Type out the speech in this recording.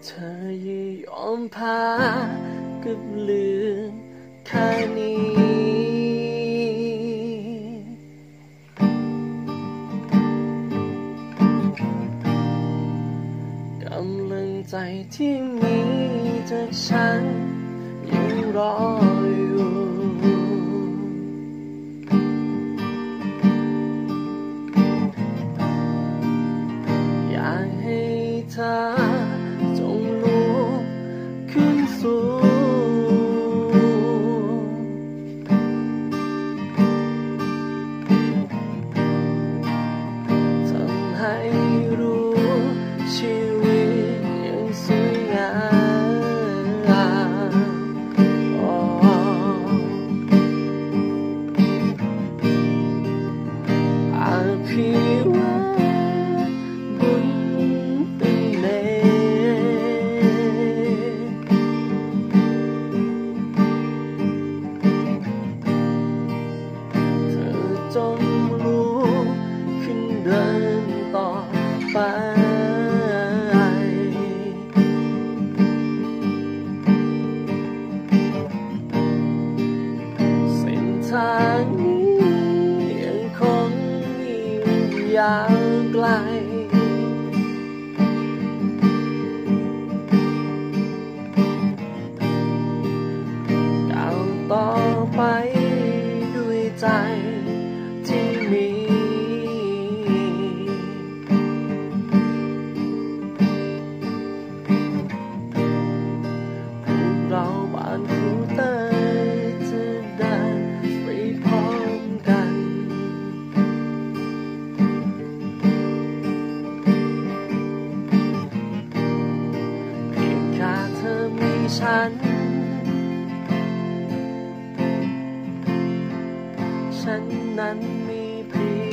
เธอยิ่ยอมพากับลืมแค่นี้กำลังใจที่มีจากฉันยังรออยู่อยากให้เธอจงลุกขึ้นสู่ทำให้รู้ชีวิตยังสวยงามอาจเพียงว่าบุญเป็นเล่เธอจงลุกขึ้นเดินต่อไปเส้นทางนี้ยังคงยาวไกลก้าวต่อไปด้วยใจที่มีพวกเราบ้านครูเตยจะเดินไปพร้อมกันเพียงแค่เธอมีฉันนั้นมีเพี